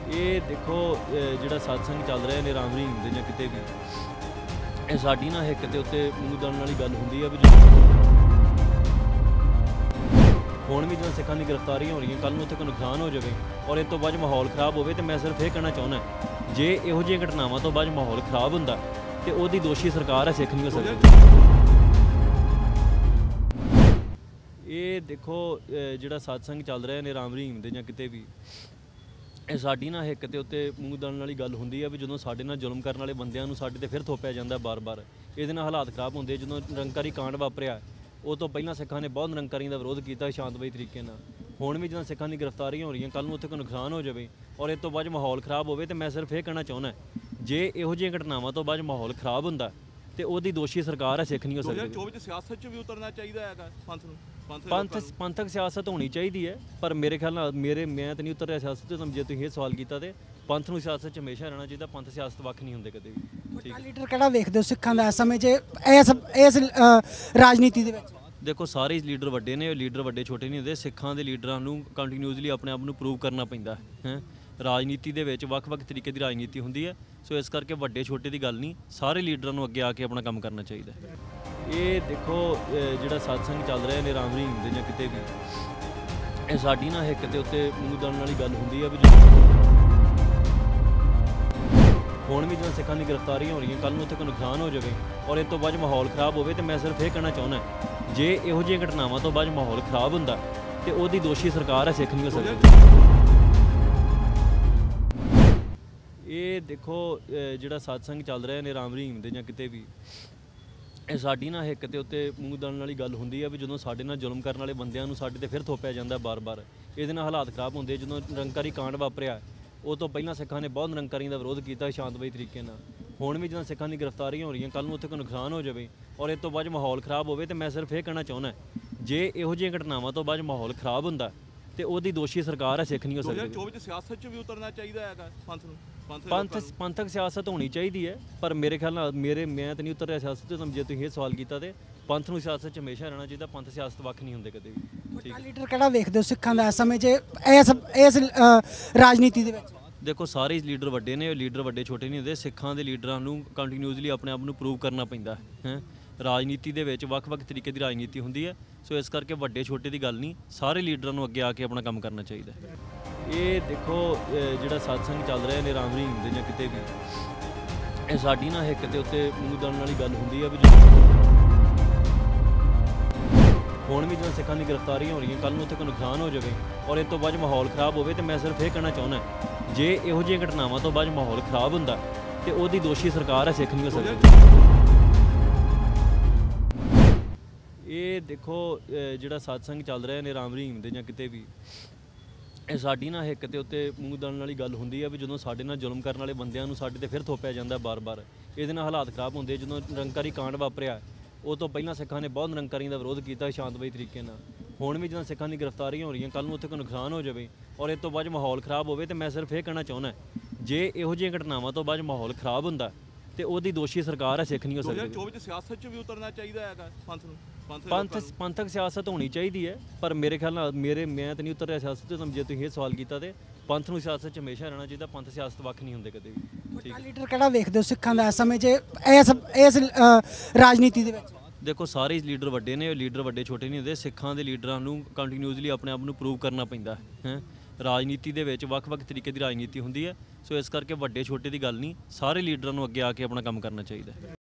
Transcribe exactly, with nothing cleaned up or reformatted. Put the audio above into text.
ਇਹ ਦੇਖੋ ਜਿਹੜਾ ਸਤਸੰਗ ਚੱਲ ਰਿਹਾ ਨੇ ਰਾਮ ਰਹੀਮ ਦੇ ਜਾਂ ਕਿਤੇ ਵੀ ਇਹ ਸਾਡੀ ਨਾ ਹਿੱਕ ਦੇ ਉੱਤੇ ਮੂੰਹ ਦਣ ਵਾਲੀ ਗੱਲ ਹੁੰਦੀ ਆ ਵੀ ਹੁਣ ਵੀ ਜਦੋਂ ਸਿੱਖਾਂ ਦੀ ਗ੍ਰਿਫਤਾਰੀਆਂ ਹੋ ਰਹੀਆਂ ਕੱਲ੍ਹ ਨੂੰ ਉੱਥੇ ਕੋਈ ਨੁਕਸਾਨ ਹੋ ਜਾਵੇ ਔਰ ਇਸ ਤੋਂ ਬਾਅਦ ਮਾਹੌਲ ਖਰਾਬ ਹੋਵੇ ਤੇ ਮੈਂ ਸਿਰਫ ਇਹ ਕਹਿਣਾ ਚਾਹੁੰਦਾ ਜੇ ਇਹੋ ਜਿਹੀਆਂ ਘਟਨਾਵਾਂ ਤੋਂ ਬਾਅਦ ਮਾਹੌਲ ਖਰਾਬ ਹੁੰਦਾ ਤੇ ਉਹਦੀ ਦੋਸ਼ੀ ਸਰਕਾਰ ਹੈ, ਸਿੱਖ ਨਹੀਂ ਹੋ ਸਕਦੀ। ਇਹ ਦੇਖੋ ਜਿਹੜਾ ਸਤਸੰਗ ਚੱਲ ਰਿਹਾ ਨੇ ਰਾਮ ਰਹੀਮ ਦੇ ਜਾਂ ਕਿਤੇ ਵੀ ਇਹ ਸਾਡੀ ਨਾ ਹਿੱਕ ਦੇ ਉੱਤੇ ਮੂੰਹ ਦਣ ਵਾਲੀ ਗੱਲ ਹੁੰਦੀ ਆ ਵੀ ਜਦੋਂ ਸਾਡੇ ਨਾਲ ਜ਼ੁਲਮ ਕਰਨ ਵਾਲੇ ਬੰਦਿਆਂ ਨੂੰ ਸਾਡੇ ਤੇ ਫਿਰ ਥੋਪਿਆ ਜਾਂਦਾ ਬਾਰ-ਬਾਰ। ਇਹਦੇ ਨਾਲ ਹਾਲਾਤ ਖਰਾਬ ਹੁੰਦੇ। ਜਦੋਂ ਨਿਰੰਕਾਰੀ ਕਾਂਡ ਵਾਪਰਿਆ ਉਹ ਤੋਂ ਪਹਿਲਾਂ ਸਿੱਖਾਂ ਨੇ ਬਹੁਤ ਨਿਰੰਕਾਰੀਆਂ ਦਾ ਵਿਰੋਧ ਕੀਤਾ ਸ਼ਾਂਤਮਈ ਤਰੀਕੇ ਨਾਲ। ਹੁਣ ਵੀ ਜਦੋਂ ਸਿੱਖਾਂ ਦੀ ਗ੍ਰਿਫਤਾਰੀਆਂ ਹੋ ਰਹੀਆਂ ਕੱਲ੍ਹ ਨੂੰ ਉੱਥੇ ਕੋਈ ਨੁਕਸਾਨ ਹੋ ਜਾਵੇ ਔਰ ਇਸ ਤੋਂ ਬਾਅਦ ਮਾਹੌਲ ਖਰਾਬ ਹੋਵੇ ਤੇ ਮੈਂ ਸਿਰਫ ਇਹ ਕਹਿਣਾ ਚਾਹੁੰਦਾ ਜੇ ਇਹੋ ਜਿਹੀਆਂ ਘਟਨਾਵਾਂ ਤੋਂ ਬਾਅਦ ਮਾਹੌਲ ਖਰਾਬ ਹੁੰਦਾ ਤੇ ਉਹਦੀ ਦੋਸ਼ੀ ਸਰਕਾਰ ਹੈ, ਸਿੱਖ ਨਹੀਂ ਹੋ ਸਕਦੀ। ਦੋ ਹਜ਼ਾਰ ਚੌਵੀ 'ਚ ਸਿਆਸਤ 'ਚ ਵੀ ਉਤਰਨਾ ਚਾਹੀਦਾ ਹੈਗਾ ਪੰਥ ਨੂੰ। ਪੰਥ ਪੰਥਕ ਸਿਆਸਤ ਹੋਣੀ ਚਾਹੀਦੀ ਹੈ ਪਰ ਮੇਰੇ ਖਿਆਲ ਨਾਲ ਮੇਰੇ ਮੈਂ ਤਾਂ ਨਹੀਂ ਉਤਰ ਰਿਹਾ ਸਿਆਸਤ 'ਚ। ਜੇ ਤੁਸੀਂ ਇਹ ਸਵਾਲ ਕੀਤਾ ਤੇ ਪੰਥ ਨੂੰ ਸਿਆਸਤ 'ਚ ਹਮੇਸ਼ਾ ਰਹਿਣਾ ਚਾਹੀਦਾ। ਪੰਥ ਸਿਆਸਤ ਵੱਖ ਨਹੀਂ ਹੁੰਦੇ ਕਦੇ ਵੀ। ਠੀਕ ਲੀਡਰ ਕਿਹੜਾ ਵੇਖਦੇ ਹੋ ਸਿੱਖਾਂ ਦਾ ਇਸ ਸਮੇਂ 'ਚ ਇਸ ਇਸ ਰਾਜਨੀਤੀ ਦੇ ਵਿੱਚ? ਦੇਖੋ ਸਾਰੇ ਲੀਡਰ ਵੱਡੇ ਨੇ, ਲੀਡਰ ਵੱਡੇ ਛੋਟੇ ਨਹੀਂ ਹੁੰਦੇ। ਸਿੱਖਾਂ ਦੇ ਲੀਡਰਾਂ ਨੂੰ ਕੰਟੀਨਿਊਸਲੀ ਆਪਣੇ ਆਪ ਨੂੰ ਪ੍ਰੂਵ ਕਰਨਾ ਪੈਂਦਾ ਹੈ। ਰਾਜਨੀਤੀ ਦੇ ਵਿੱਚ ਵੱਖ-ਵੱਖ ਤਰੀਕੇ ਦੀ ਰਾਜਨੀਤੀ ਹੁੰਦੀ ਹੈ, ਸੋ ਇਸ ਕਰਕੇ ਵੱਡੇ ਛੋਟੇ ਦੀ ਗੱਲ ਨਹੀਂ, ਸਾਰੇ ਲੀਡਰਾਂ ਨੂੰ ਅੱਗੇ ਆ ਕੇ ਆਪਣਾ ਕੰਮ ਕਰਨਾ ਚਾਹੀਦਾ। ਇਹ ਦੇਖੋ ਜਿਹੜਾ ਸਤਸੰਗ ਚੱਲ ਰਿਹਾ ਨੇ ਰਾਮ ਰਹੀਮ ਦੇ ਜਾਂ ਕਿਤੇ ਵੀ ਇਹ ਸਾਡੀ ਨਾ ਹਿੱਕ ਦੇ ਉੱਤੇ ਮੂੰਹ ਦਣ ਵਾਲੀ ਗੱਲ ਹੁੰਦੀ ਆ ਵੀ ਹੁਣ ਵੀ ਜਦੋਂ ਸਿੱਖਾਂ ਦੀ ਗ੍ਰਿਫਤਾਰੀਆਂ ਹੋ ਰਹੀਆਂ ਕੱਲ੍ਹ ਨੂੰ ਉੱਥੇ ਕੋਈ ਨੁਕਸਾਨ ਹੋ ਜਾਵੇ ਔਰ ਇਸ ਤੋਂ ਬਾਅਦ ਮਾਹੌਲ ਖਰਾਬ ਹੋਵੇ ਤੇ ਮੈਂ ਸਿਰਫ ਇਹ ਕਹਿਣਾ ਚਾਹੁੰਦਾ ਜੇ ਇਹੋ ਜਿਹੀਆਂ ਘਟਨਾਵਾਂ ਤੋਂ ਬਾਅਦ ਮਾਹੌਲ ਖਰਾਬ ਹੁੰਦਾ ਤੇ ਉਹਦੀ ਦੋਸ਼ੀ ਸਰਕਾਰ ਹੈ, ਸਿੱਖ ਨਹੀਂ ਹੋ ਸਕਦੀ। ਇਹ ਦੇਖੋ ਜਿਹੜਾ ਸਤਸੰਗ ਚੱਲ ਰਿਹਾ ਨੇ ਰਾਮ ਰਹੀਮ ਦੇ ਜਾਂ ਕਿਤੇ ਵੀ ਇਹ ਸਾਡੀ ਨਾ ਹਿੱਕ ਦੇ ਉੱਤੇ ਮੂੰਹ ਦਣ ਵਾਲੀ ਗੱਲ ਹੁੰਦੀ ਆ ਵੀ ਜਦੋਂ ਸਾਡੇ ਨਾਲ ਜ਼ੁਲਮ ਕਰਨ ਵਾਲੇ ਬੰਦਿਆਂ ਨੂੰ ਸਾਡੇ ਤੇ ਫਿਰ ਥੋਪਿਆ ਜਾਂਦਾ ਬਾਰ-ਬਾਰ। ਇਹਦੇ ਨਾਲ ਹਾਲਾਤ ਖਰਾਬ ਹੁੰਦੇ। ਜਦੋਂ ਨਿਰੰਕਾਰੀ ਕਾਂਡ ਵਾਪਰਿਆ ਉਹ ਤੋਂ ਪਹਿਲਾਂ ਸਿੱਖਾਂ ਨੇ ਬਹੁਤ ਨਿਰੰਕਾਰੀਆਂ ਦਾ ਵਿਰੋਧ ਕੀਤਾ ਸ਼ਾਂਤਮਈ ਤਰੀਕੇ ਨਾਲ। ਹੁਣ ਵੀ ਜਦੋਂ ਸਿੱਖਾਂ ਦੀ ਗ੍ਰਿਫਤਾਰੀਆਂ ਹੋ ਰਹੀਆਂ ਕੱਲ੍ਹ ਨੂੰ ਉੱਥੇ ਕੋਈ ਨੁਕਸਾਨ ਹੋ ਜਾਵੇ ਔਰ ਇਸ ਤੋਂ ਬਾਅਦ ਮਾਹੌਲ ਖਰਾਬ ਹੋਵੇ ਤੇ ਮੈਂ ਸਿਰਫ ਇਹ ਕਹਿਣਾ ਚਾਹੁੰਦਾ ਜੇ ਇਹੋ ਜਿਹੀਆਂ ਘਟਨਾਵਾਂ ਤੋਂ ਬਾਅਦ ਮਾਹੌਲ ਖਰਾਬ ਹੁੰਦਾ ਤੇ ਉਹਦੀ ਦੋਸ਼ੀ ਸਰਕਾਰ ਹੈ, ਸਿੱਖ ਨਹੀਂ ਹੋ ਸਕਦੀ। ਦੋ ਹਜ਼ਾਰ ਚੌਵੀ 'ਚ ਸਿਆਸਤ 'ਚ ਵੀ ਉਤਰਨਾ ਚਾਹੀਦਾ ਹੈਗਾ ਪੰਥ ਨੂੰ। ਪੰਥ ਪੰਥਕ ਸਿਆਸਤ ਹੋਣੀ ਚਾਹੀਦੀ ਹੈ ਪਰ ਮੇਰੇ ਖਿਆਲ ਨਾਲ ਮੇਰੇ ਮੈਂ ਤਾਂ ਨਹੀਂ ਉਤਰ ਰਿਹਾ ਸਿਆਸਤ 'ਚ। ਜੇ ਤੁਸੀਂ ਇਹ ਸਵਾਲ ਕੀਤਾ ਤੇ ਪੰਥ ਨੂੰ ਸਿਆਸਤ 'ਚ ਹਮੇਸ਼ਾ ਰਹਿਣਾ ਚਾਹੀਦਾ। ਪੰਥ ਸਿਆਸਤ ਵੱਖ ਨਹੀਂ ਹੁੰਦੇ ਕਦੇ ਵੀ। ਠੀਕ ਲੀਡਰ ਕਿਹੜਾ ਵੇਖਦੇ ਹੋ ਸਿੱਖਾਂ ਦਾ ਇਸ ਸਮੇਂ 'ਚ ਇਸ ਇਸ ਰਾਜਨੀਤੀ ਦੇ ਵਿੱਚ? ਦੇਖੋ ਸਾਰੇ ਲੀਡਰ ਵੱਡੇ ਨੇ, ਲੀਡਰ ਵੱਡੇ ਛੋਟੇ ਨਹੀਂ ਹੁੰਦੇ। ਸਿੱਖਾਂ ਦੇ ਲੀਡਰਾਂ ਨੂੰ ਕੰਟੀਨਿਊਸਲੀ ਆਪਣੇ ਆਪ ਨੂੰ ਪ੍ਰੂਵ ਕਰਨਾ ਪੈਂਦਾ ਹੈ। ਰਾਜਨੀਤੀ ਦੇ ਵਿੱਚ ਵੱਖ-ਵੱਖ ਤਰੀਕੇ ਦੀ ਰਾਜਨੀਤੀ ਹੁੰਦੀ ਹੈ, ਸੋ ਇਸ ਕਰਕੇ ਵੱਡੇ ਛੋਟੇ ਦੀ ਗੱਲ ਨਹੀਂ, ਸਾਰੇ ਲੀਡਰਾਂ ਨੂੰ ਅੱਗੇ ਆ ਕੇ ਆਪਣਾ ਕੰਮ ਕਰਨਾ ਚਾਹੀਦਾ। ਇਹ ਦੇਖੋ ਜਿਹੜਾ ਸਤਸੰਗ ਚੱਲ ਰਿਹਾ ਨੇ ਰਾਮ ਰਹੀਮ ਦੇ ਜਾਂ ਕਿਤੇ ਵੀ ਇਹ ਸਾਡੀ ਨਾ ਹਿੱਕ ਦੇ ਉੱਤੇ ਮੂੰਹ ਦਣ ਵਾਲੀ ਗੱਲ ਹੁੰਦੀ ਆ ਵੀ ਹੁਣ ਵੀ ਜਦੋਂ ਸਿੱਖਾਂ ਦੀ ਗ੍ਰਿਫਤਾਰੀਆਂ ਹੋ ਰਹੀਆਂ ਕੱਲ੍ਹ ਨੂੰ ਉੱਥੇ ਕੋਈ ਨੁਕਸਾਨ ਹੋ ਜਾਵੇ ਔਰ ਇਸ ਤੋਂ ਬਾਅਦ ਮਾਹੌਲ ਖਰਾਬ ਹੋਵੇ ਤੇ ਮੈਂ ਸਿਰਫ ਇਹ ਕਹਿਣਾ ਚਾਹੁੰਦਾ ਜੇ ਇਹੋ ਜਿਹੀਆਂ ਘਟਨਾਵਾਂ ਤੋਂ ਬਾਅਦ ਮਾਹੌਲ ਖਰਾਬ ਹੁੰਦਾ ਤੇ ਉਹਦੀ ਦੋਸ਼ੀ ਸਰਕਾਰ ਹੈ, ਸਿੱਖ ਨਹੀਂ ਹੋ ਸਕਦੀ। ਇਹ ਦੇਖੋ ਜਿਹੜਾ ਸਤਸੰਗ ਚੱਲ ਰਿਹਾ ਨੇ ਰਾਮ ਰਹੀਮ ਦੇ ਜਾਂ ਕਿਤੇ ਵੀ ਇਹ ਸਾਡੀ ਨਾ ਹਿੱਕ ਦੇ ਉੱਤੇ ਮੂੰਹ ਦਣ ਵਾਲੀ ਗੱਲ ਹੁੰਦੀ ਆ ਵੀ ਜਦੋਂ ਸਾਡੇ ਨਾਲ ਜ਼ੁਲਮ ਕਰਨ ਵਾਲੇ ਬੰਦਿਆਂ ਨੂੰ ਸਾਡੇ ਤੇ ਫਿਰ ਥੋਪਿਆ ਜਾਂਦਾ ਬਾਰ-ਬਾਰ। ਇਹਦੇ ਨਾਲ ਹਾਲਾਤ ਖਰਾਬ ਹੁੰਦੇ। ਜਦੋਂ ਨਿਰੰਕਾਰੀ ਕਾਂਡ ਵਾਪਰਿਆ ਉਹ ਤੋਂ ਪਹਿਲਾਂ ਸਿੱਖਾਂ ਨੇ ਬਹੁਤ ਨਿਰੰਕਾਰੀਆਂ ਦਾ ਵਿਰੋਧ ਕੀਤਾ ਸ਼ਾਂਤਮਈ ਤਰੀਕੇ ਨਾਲ। ਹੁਣ ਵੀ ਜਦੋਂ ਸਿੱਖਾਂ ਦੀ ਗ੍ਰਿਫਤਾਰੀਆਂ ਹੋ ਰਹੀਆਂ ਕੱਲ੍ਹ ਨੂੰ ਉੱਥੇ ਕੋਈ ਨੁਕਸਾਨ ਹੋ ਜਾਵੇ ਔਰ ਇਸ ਤੋਂ ਬਾਅਦ ਮਾਹੌਲ ਖਰਾਬ ਹੋਵੇ ਤੇ ਮੈਂ ਸਿਰਫ ਇਹ ਕਹਿਣਾ ਚਾਹੁੰਦਾ ਜੇ ਇਹੋ ਜਿਹੀਆਂ ਘਟਨਾਵਾਂ ਤੋਂ ਬਾਅਦ ਮਾਹੌਲ ਖਰਾਬ ਹੁੰਦਾ ਤੇ ਉਹਦੀ ਦੋਸ਼ੀ ਸਰਕਾਰ ਹੈ, ਸਿੱਖ ਨਹੀਂ ਹੋ ਸਕਦੀ। ਦੋ ਹਜ਼ਾਰ ਚੌਵੀ 'ਚ ਸਿਆਸਤ 'ਚ ਵੀ ਉਤਰਨਾ ਚਾਹੀਦਾ ਹੈਗਾ ਪੰਥ ਨੂੰ। ਪੰਥ ਪੰਥਕ ਸਿਆਸਤ ਹੋਣੀ ਚਾਹੀਦੀ ਹੈ ਪਰ ਮੇਰੇ ਖਿਆਲ ਨਾਲ ਮੇਰੇ ਮੈਂ ਤਾਂ ਨਹੀਂ ਉਤਰ ਰਿਹਾ ਸਿਆਸਤ 'ਚ। ਜੇ ਤੁਸੀਂ ਇਹ ਸਵਾਲ ਕੀਤਾ ਤੇ ਪੰਥ ਨੂੰ ਸਿਆਸਤ 'ਚ ਹਮੇਸ਼ਾ ਰਹਿਣਾ ਚਾਹੀਦਾ। ਪੰਥ ਸਿਆਸਤ ਵੱਖ ਨਹੀਂ ਹੁੰਦੇ ਕਦੇ ਵੀ। ਠੀਕ ਲੀਡਰ ਕਿਹੜਾ ਵੇਖਦੇ ਹੋ ਸਿੱਖਾਂ ਦਾ ਇਸ ਸਮੇਂ 'ਚ ਇਸ ਇਸ ਰਾਜਨੀਤੀ ਦੇ ਵਿੱਚ? ਦੇਖੋ ਸਾਰੇ ਲੀਡਰ ਵੱਡੇ ਨੇ, ਲੀਡਰ ਵੱਡੇ ਛੋਟੇ ਨਹੀਂ ਹੁੰਦੇ। ਸਿੱਖਾਂ ਦੇ ਲੀਡਰਾਂ ਨੂੰ ਕੰਟੀਨਿਊਸਲੀ ਆਪਣੇ ਆਪ ਨੂੰ ਪ੍ਰੂਵ ਕਰਨਾ ਪੈਂਦਾ ਹੈ। ਰਾਜਨੀਤੀ ਦੇ ਵਿੱਚ ਵੱਖ-ਵੱਖ ਤਰੀਕੇ ਦੀ ਰਾਜਨੀਤੀ ਹੁੰਦੀ ਹੈ, ਸੋ ਇਸ ਕਰਕੇ ਵੱਡੇ ਛੋਟੇ ਦੀ ਗੱਲ ਨਹੀਂ, ਸਾਰੇ ਲੀਡਰਾਂ ਨੂੰ ਅੱਗੇ ਆ ਕੇ ਆਪਣਾ ਕੰਮ ਕਰਨਾ ਚਾਹੀਦਾ।